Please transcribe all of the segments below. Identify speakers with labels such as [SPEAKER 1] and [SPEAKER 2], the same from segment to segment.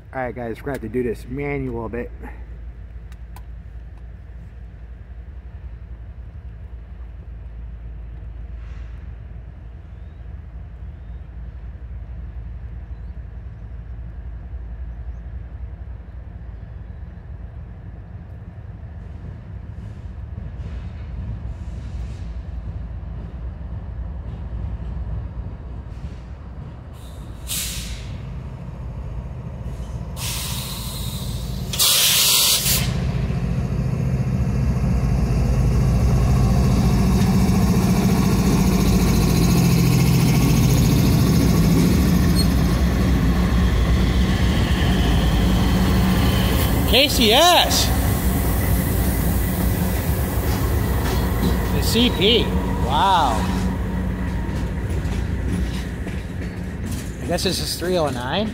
[SPEAKER 1] Alright guys, we're going to have to do this manual a bit. KCS! The CP. Wow. I guess this is 309.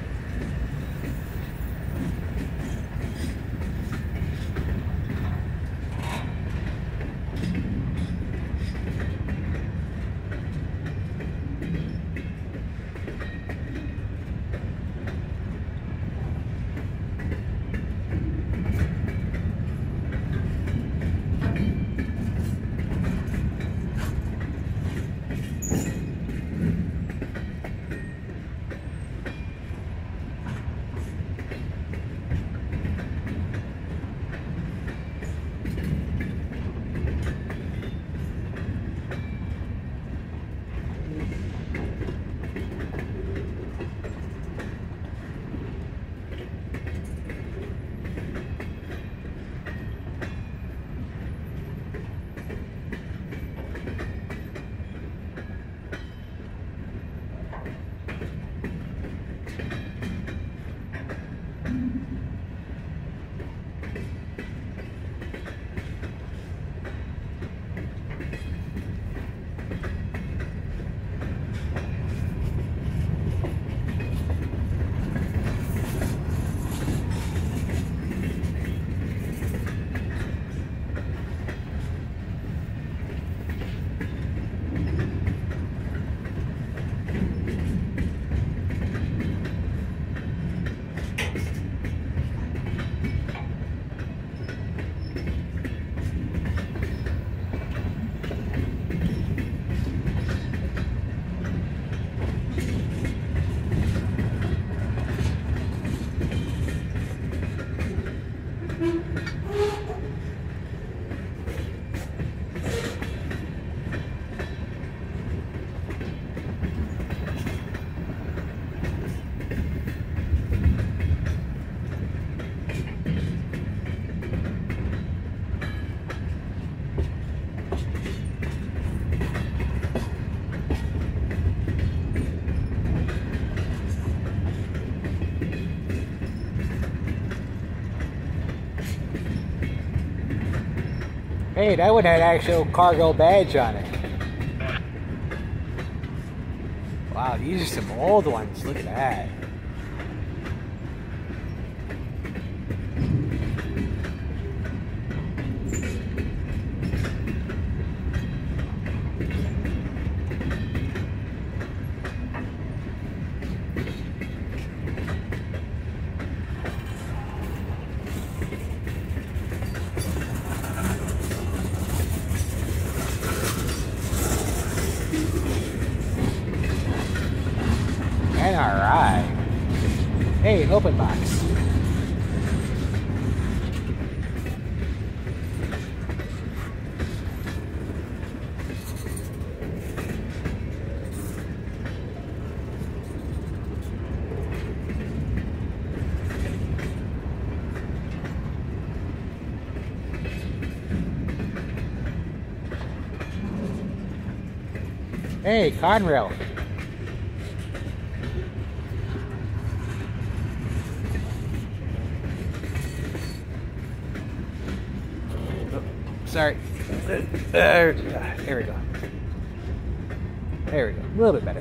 [SPEAKER 1] Hey, that one had actual cargo badge on it. Wow, these are some old ones. Look at that. Alright. Hey, open box. Hey, Conrail. Sorry. There we go. There we go. A little bit better.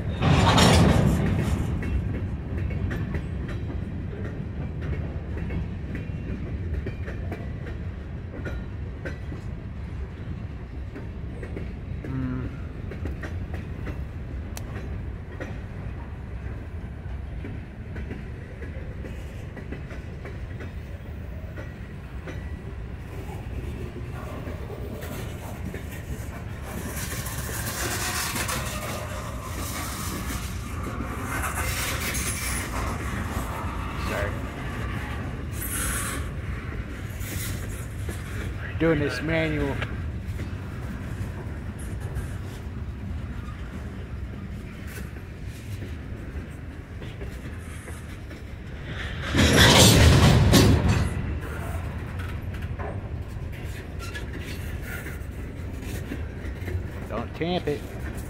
[SPEAKER 1] Doing this manual. Don't tamp it.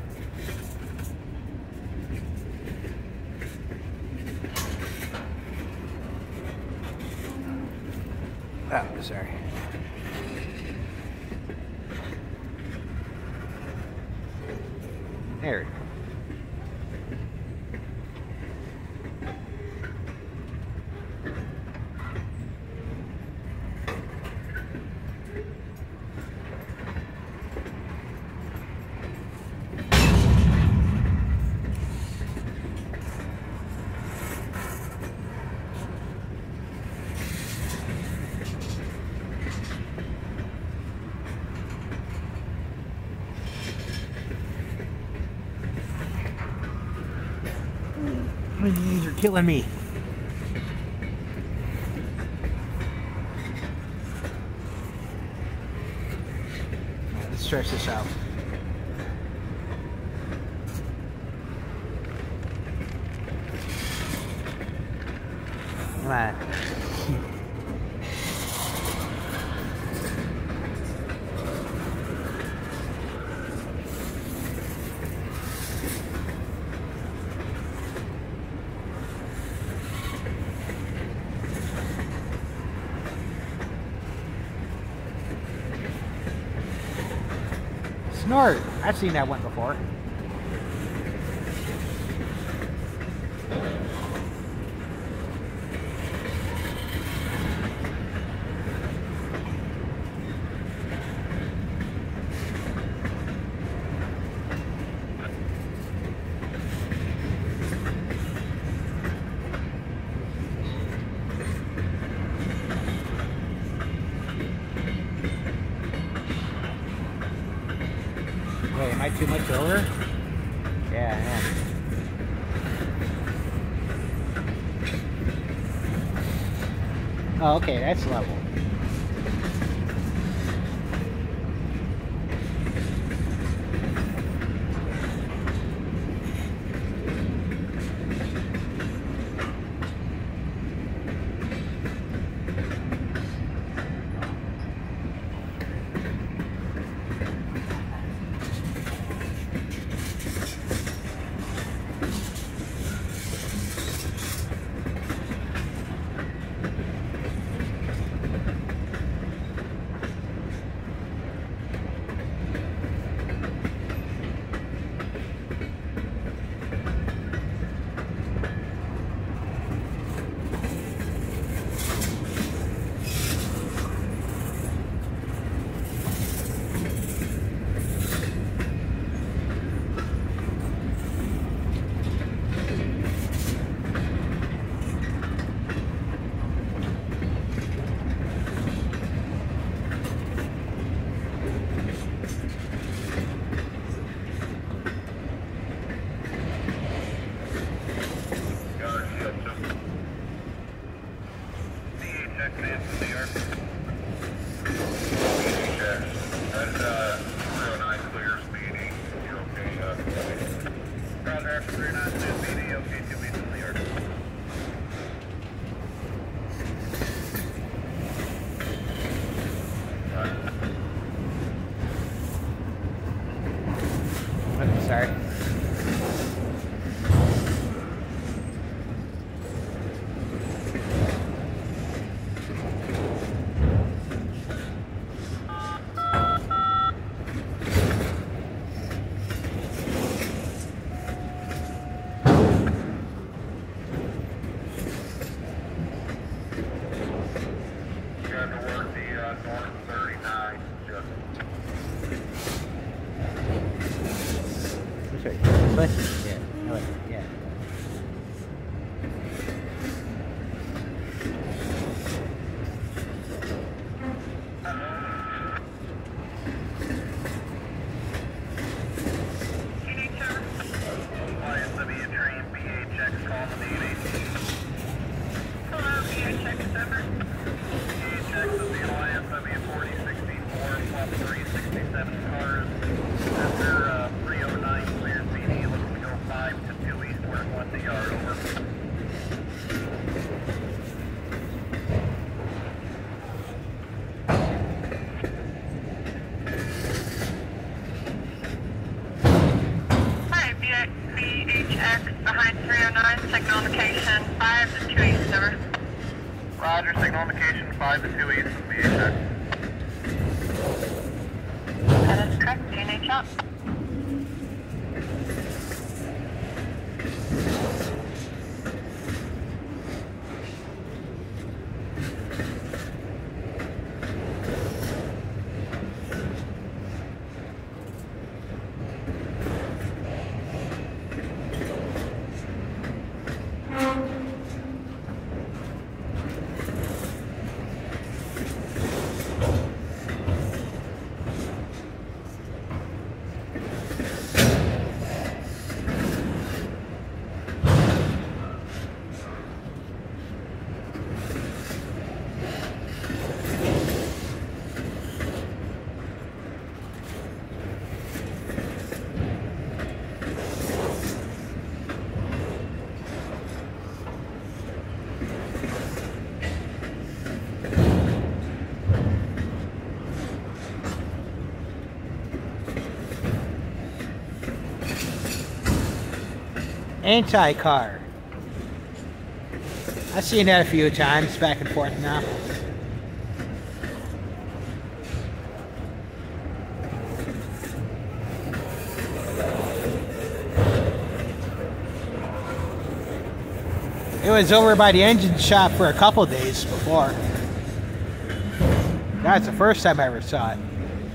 [SPEAKER 1] Oh, sorry. There we go. My knees are killing me. Right, let's stretch this out. Come on. Snort! I've seen that one before. Wait, am I too much over? Yeah, I am. Oh, okay, that's level. Sorry. But yeah, no, yeah.
[SPEAKER 2] Hello, VHX 7. VHX is the LISW 4060. Roger, signal indication 5 to 2 east of VHX.
[SPEAKER 3] That is correct, DNA shot.
[SPEAKER 1] Anti-car. I've seen that a few times, back and forth now. It was over by the engine shop for a couple days before. That's the first time I ever saw it.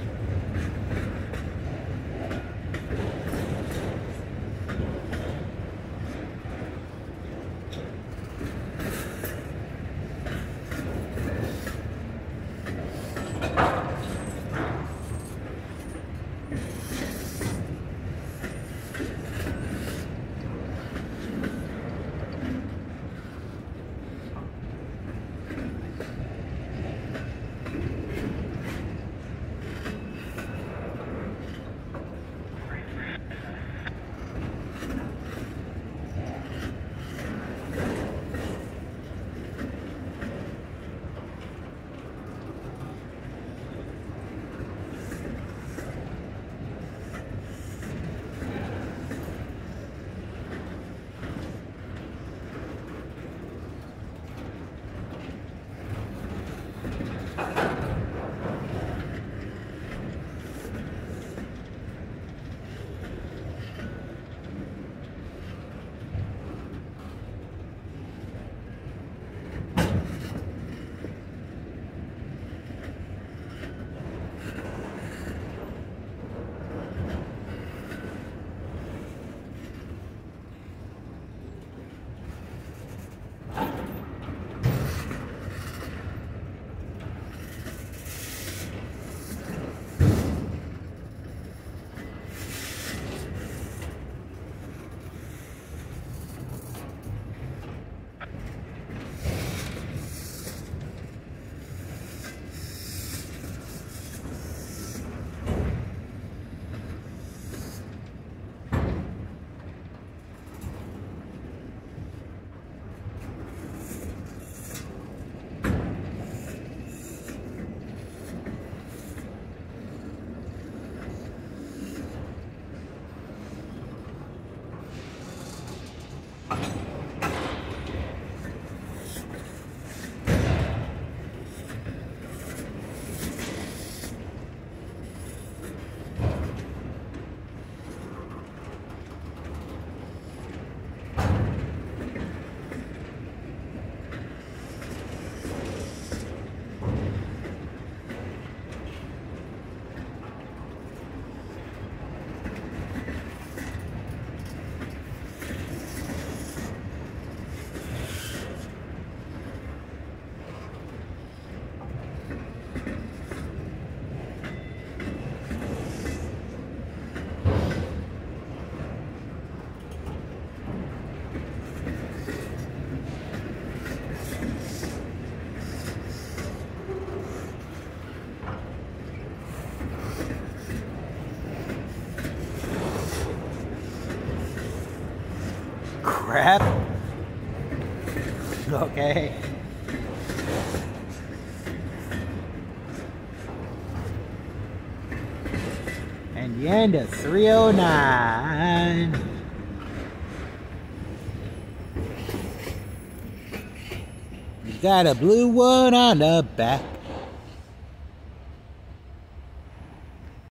[SPEAKER 1] Crap. Okay. And the end of 309.
[SPEAKER 4] Got a blue one on the back.